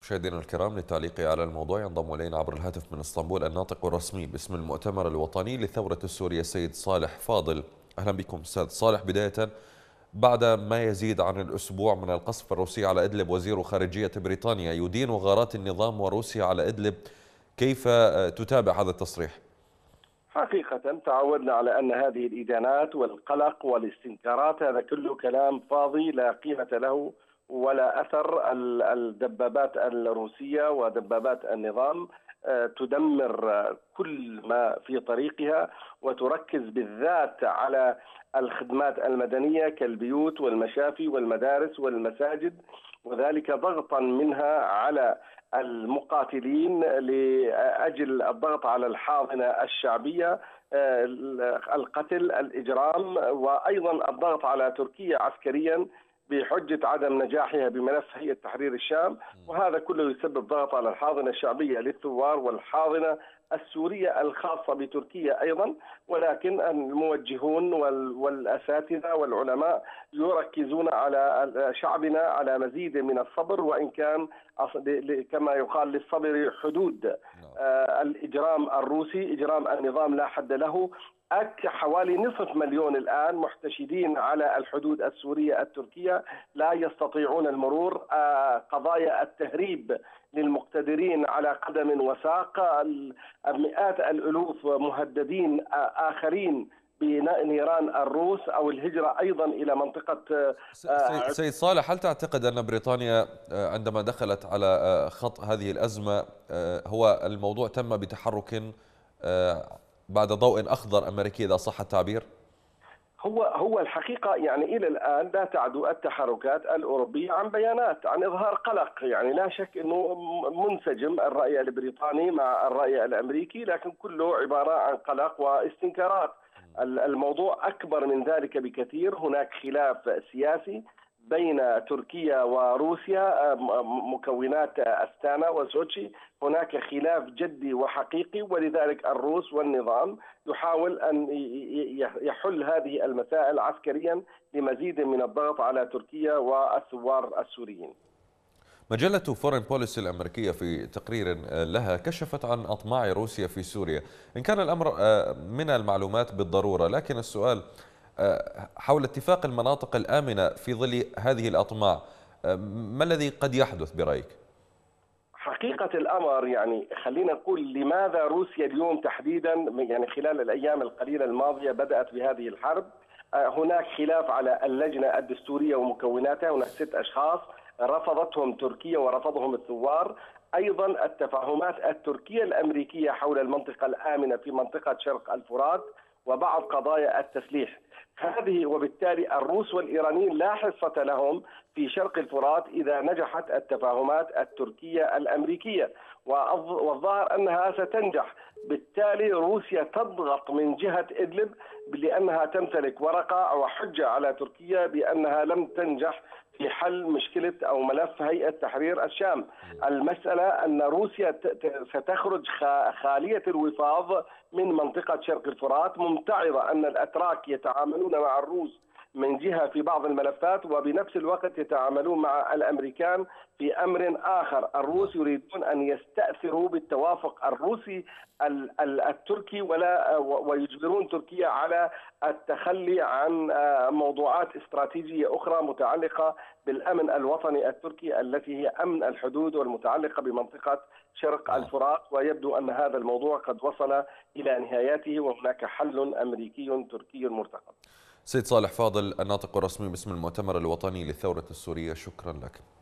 مشاهدينا الكرام، للتعليق على الموضوع ينضم إلينا عبر الهاتف من اسطنبول الناطق الرسمي باسم المؤتمر الوطني للثورة السورية السيد صالح فاضل. أهلا بكم أستاذ صالح. بداية، بعد ما يزيد عن الأسبوع من القصف الروسي على إدلب، وزير خارجية بريطانيا يدين غارات النظام وروسيا على إدلب، كيف تتابع هذا التصريح؟ حقيقة تعودنا على أن هذه الإدانات والقلق والاستنكارات هذا كله كلام فاضي لا قيمة له ولا أثر. الدبابات الروسية ودبابات النظام تدمر كل ما في طريقها، وتركز بالذات على الخدمات المدنية كالبيوت والمشافي والمدارس والمساجد، وذلك ضغطا منها على المقاتلين لأجل الضغط على الحاضنة الشعبية، القتل، الإجرام، وأيضا الضغط على تركيا عسكريا بحجة عدم نجاحها بملف هيئة تحرير الشام. وهذا كله يسبب ضغط على الحاضنة الشعبية للثوار والحاضنة السورية الخاصة بتركيا أيضا. ولكن الموجهون والأساتذة والعلماء يركزون على شعبنا على مزيد من الصبر، وإن كان كما يقال للصبر حدود. الإجرام الروسي، إجرام النظام لا حد له. حوالي نصف مليون الآن محتشدين على الحدود السورية التركية لا يستطيعون المرور. قضايا التهريب للمقتدرين على قدم وساق. مئات الألوف مهددين آخرين بنيران الروس أو الهجرة أيضا إلى منطقة. سيد صالح، هل تعتقد أن بريطانيا عندما دخلت على خط هذه الأزمة هو الموضوع تم بتحرك بعد ضوء أخضر أمريكي، إذا صح التعبير؟ هو الحقيقة يعني إلى الآن لا تعدو التحركات الأوروبية عن بيانات عن إظهار قلق. يعني لا شك أنه منسجم الرأي البريطاني مع الرأي الأمريكي، لكن كله عبارة عن قلق واستنكارات. الموضوع أكبر من ذلك بكثير. هناك خلاف سياسي بين تركيا وروسيا، مكونات أستانا وسوتشي. هناك خلاف جدي وحقيقي، ولذلك الروس والنظام يحاول أن يحل هذه المسائل عسكريا لمزيد من الضغط على تركيا والثوار السوريين. مجلة فورين بوليسي الأمريكية في تقرير لها كشفت عن أطماع روسيا في سوريا. إن كان الأمر من المعلومات بالضرورة، لكن السؤال حول اتفاق المناطق الآمنة في ظل هذه الأطماع، ما الذي قد يحدث برأيك؟ حقيقة الأمر يعني خلينا نقول لماذا روسيا اليوم تحديدا، يعني خلال الأيام القليلة الماضية بدأت بهذه الحرب. هناك خلاف على اللجنة الدستورية ومكوناتها. هناك 6 أشخاص رفضتهم تركيا ورفضهم الثوار. أيضا التفاهمات التركية الأمريكية حول المنطقة الآمنة في منطقة شرق الفرات وبعض قضايا التسليح هذه، وبالتالي الروس والإيرانيين لا حصة لهم في شرق الفرات إذا نجحت التفاهمات التركية الأمريكية، والظاهر أنها ستنجح. بالتالي روسيا تضغط من جهة إدلب لأنها تمتلك ورقة وحجة على تركيا بأنها لم تنجح في حل مشكلة أو ملف هيئة تحرير الشام. المسألة أن روسيا ستخرج خالية الوفاض من منطقة شرق الفرات، ممتعضة أن الأتراك يتعاملون مع الروس من جهة في بعض الملفات، وبنفس الوقت يتعاملون مع الأمريكان في أمر آخر. الروس يريدون أن يستأثروا بالتوافق الروسي التركي ويجبرون تركيا على التخلي عن موضوعات استراتيجية أخرى متعلقة بالأمن الوطني التركي التي هي أمن الحدود والمتعلقة بمنطقة شرق الفرات. ويبدو أن هذا الموضوع قد وصل إلى نهايته وهناك حل أمريكي تركي مرتقب. سيد صالح فاضل، الناطق الرسمي باسم المؤتمر الوطني للثورة السورية، شكرا لك.